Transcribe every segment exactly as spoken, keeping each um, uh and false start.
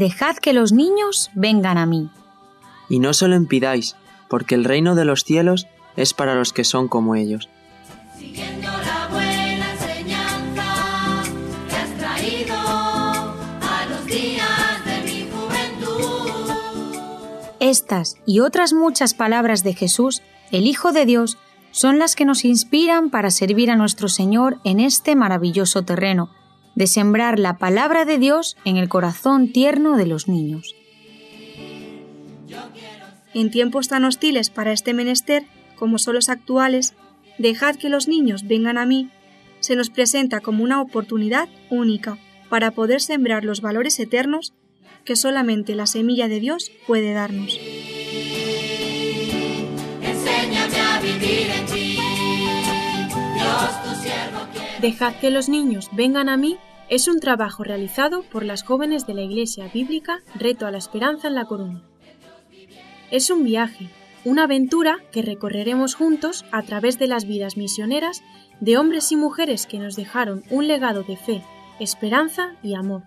Dejad que los niños vengan a mí. Y no se lo impidáis, porque el reino de los cielos es para los que son como ellos. Siguiendo la buena enseñanza que has traído a los días de mi juventud. Estas y otras muchas palabras de Jesús, el Hijo de Dios, son las que nos inspiran para servir a nuestro Señor en este maravilloso terreno, de sembrar la palabra de Dios en el corazón tierno de los niños. En tiempos tan hostiles para este menester, como son los actuales, dejad que los niños vengan a mí, se nos presenta como una oportunidad única para poder sembrar los valores eternos que solamente la semilla de Dios puede darnos. Enséñame a vivir en ti, Dios tu siervo quiere. Dejad que los niños vengan a mí es un trabajo realizado por las jóvenes de la Iglesia Bíblica Reto a la Esperanza en La Coruña. Es un viaje, una aventura que recorreremos juntos a través de las vidas misioneras de hombres y mujeres que nos dejaron un legado de fe, esperanza y amor.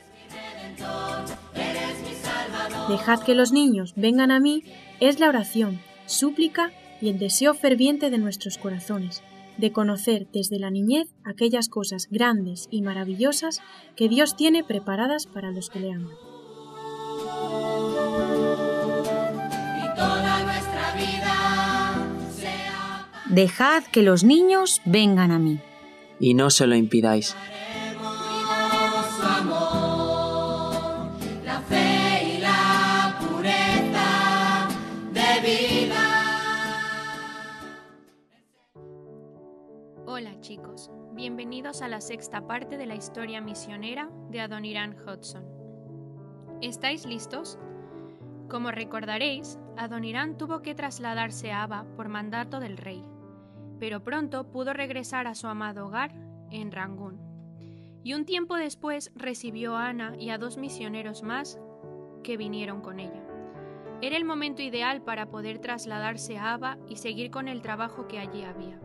Dejad que los niños vengan a mí es la oración, súplica y el deseo ferviente de nuestros corazones, de conocer desde la niñez aquellas cosas grandes y maravillosas que Dios tiene preparadas para los que le aman. Dejad que los niños vengan a mí. Y no se lo impidáis. Su amor, la fe y la pureza de vida. Hola chicos, bienvenidos a la sexta parte de la historia misionera de Adoniram Hudson. ¿Estáis listos? Como recordaréis, Adoniram tuvo que trasladarse a Aba por mandato del rey, pero pronto pudo regresar a su amado hogar en Rangún. Y un tiempo después recibió a Ana y a dos misioneros más que vinieron con ella. Era el momento ideal para poder trasladarse a Aba y seguir con el trabajo que allí había.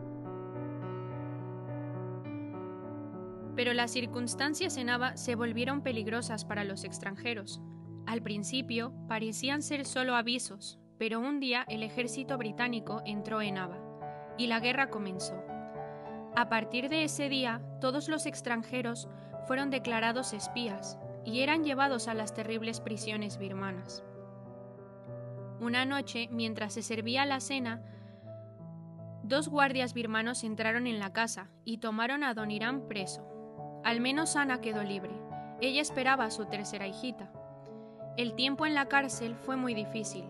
Pero las circunstancias en Aba se volvieron peligrosas para los extranjeros. Al principio parecían ser solo avisos, pero un día el ejército británico entró en Aba y la guerra comenzó. A partir de ese día, todos los extranjeros fueron declarados espías y eran llevados a las terribles prisiones birmanas. Una noche, mientras se servía la cena, dos guardias birmanos entraron en la casa y tomaron a Adoniram preso. Al menos Ana quedó libre. Ella esperaba a su tercera hijita. El tiempo en la cárcel fue muy difícil.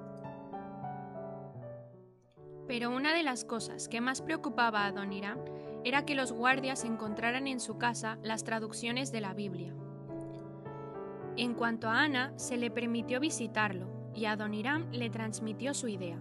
Pero una de las cosas que más preocupaba a Adoniram era que los guardias encontraran en su casa las traducciones de la Biblia. En cuanto a Ana, se le permitió visitarlo y Adoniram le transmitió su idea.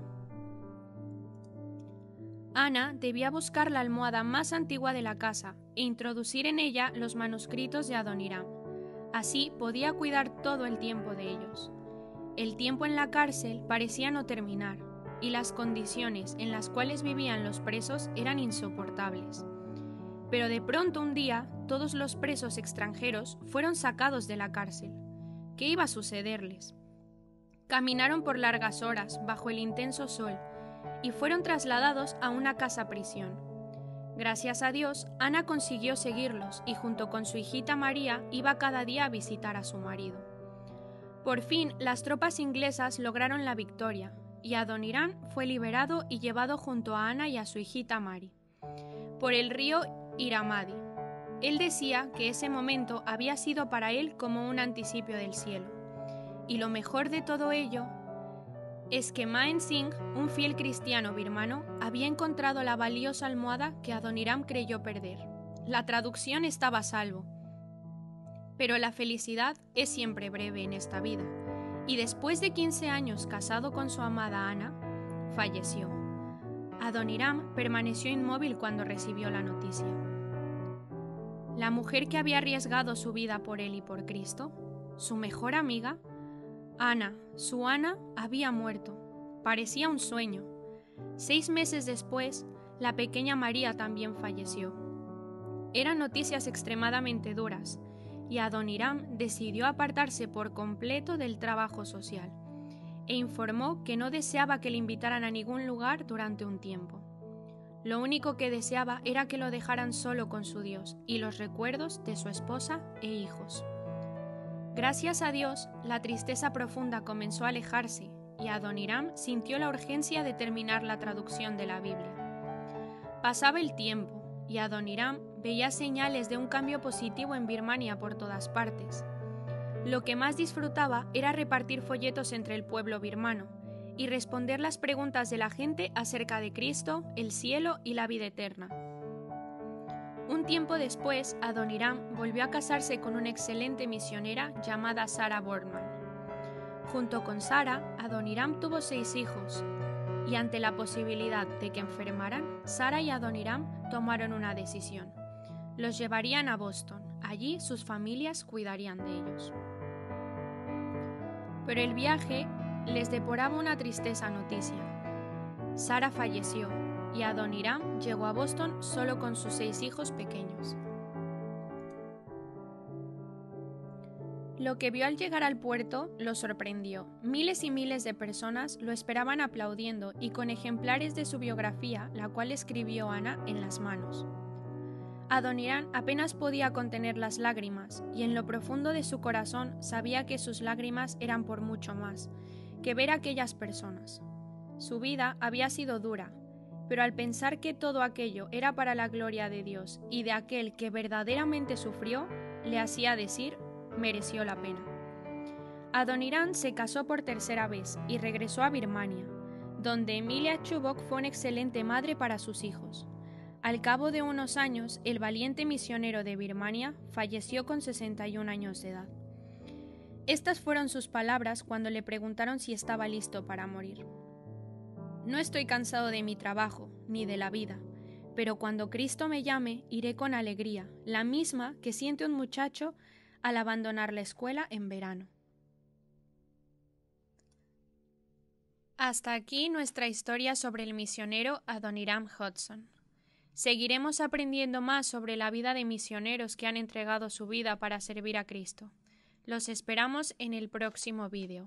Ana debía buscar la almohada más antigua de la casa e introducir en ella los manuscritos de Adoniram. Así podía cuidar todo el tiempo de ellos. El tiempo en la cárcel parecía no terminar, y las condiciones en las cuales vivían los presos eran insoportables. Pero de pronto un día, todos los presos extranjeros fueron sacados de la cárcel. ¿Qué iba a sucederles? Caminaron por largas horas bajo el intenso sol y fueron trasladados a una casa prisión. Gracias a Dios, Ana consiguió seguirlos y junto con su hijita María iba cada día a visitar a su marido. Por fin, las tropas inglesas lograron la victoria y Adoniram fue liberado y llevado junto a Ana y a su hijita Mari por el río Iramadi. Él decía que ese momento había sido para él como un anticipio del cielo. Y lo mejor de todo ello es que Maen Singh, un fiel cristiano birmano, había encontrado la valiosa almohada que Adoniram creyó perder. La traducción estaba a salvo. Pero la felicidad es siempre breve en esta vida, y después de quince años casado con su amada Ana, falleció. Adoniram permaneció inmóvil cuando recibió la noticia. La mujer que había arriesgado su vida por él y por Cristo, su mejor amiga, Ana, su Ana, había muerto. Parecía un sueño. Seis meses después, la pequeña María también falleció. Eran noticias extremadamente duras, y Adoniram decidió apartarse por completo del trabajo social, e informó que no deseaba que le invitaran a ningún lugar durante un tiempo. Lo único que deseaba era que lo dejaran solo con su Dios y los recuerdos de su esposa e hijos. Gracias a Dios, la tristeza profunda comenzó a alejarse y Adoniram sintió la urgencia de terminar la traducción de la Biblia. Pasaba el tiempo y Adoniram veía señales de un cambio positivo en Birmania por todas partes. Lo que más disfrutaba era repartir folletos entre el pueblo birmano y responder las preguntas de la gente acerca de Cristo, el cielo y la vida eterna. Un tiempo después, Adoniram volvió a casarse con una excelente misionera llamada Sarah Boardman. Junto con Sarah, Adoniram tuvo seis hijos, y ante la posibilidad de que enfermaran, Sarah y Adoniram tomaron una decisión. Los llevarían a Boston. Allí sus familias cuidarían de ellos. Pero el viaje les deporaba una tristeza noticia. Sarah falleció y Adoniram llegó a Boston solo con sus seis hijos pequeños. Lo que vio al llegar al puerto lo sorprendió. Miles y miles de personas lo esperaban aplaudiendo y con ejemplares de su biografía, la cual escribió Ana, en las manos. Adoniram apenas podía contener las lágrimas y en lo profundo de su corazón sabía que sus lágrimas eran por mucho más que ver a aquellas personas. Su vida había sido dura, pero al pensar que todo aquello era para la gloria de Dios y de aquel que verdaderamente sufrió, le hacía decir: mereció la pena. Adoniram se casó por tercera vez y regresó a Birmania, donde Emilia Chubbuck fue una excelente madre para sus hijos. Al cabo de unos años, el valiente misionero de Birmania falleció con sesenta y un años de edad. Estas fueron sus palabras cuando le preguntaron si estaba listo para morir. No estoy cansado de mi trabajo, ni de la vida, pero cuando Cristo me llame, iré con alegría, la misma que siente un muchacho al abandonar la escuela en verano. Hasta aquí nuestra historia sobre el misionero Adoniram Hudson. Seguiremos aprendiendo más sobre la vida de misioneros que han entregado su vida para servir a Cristo. Los esperamos en el próximo vídeo.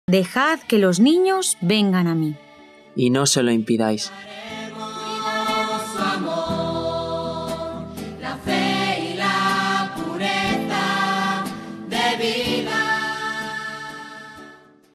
Dejad que los niños vengan a mí. Y no se lo impidáis.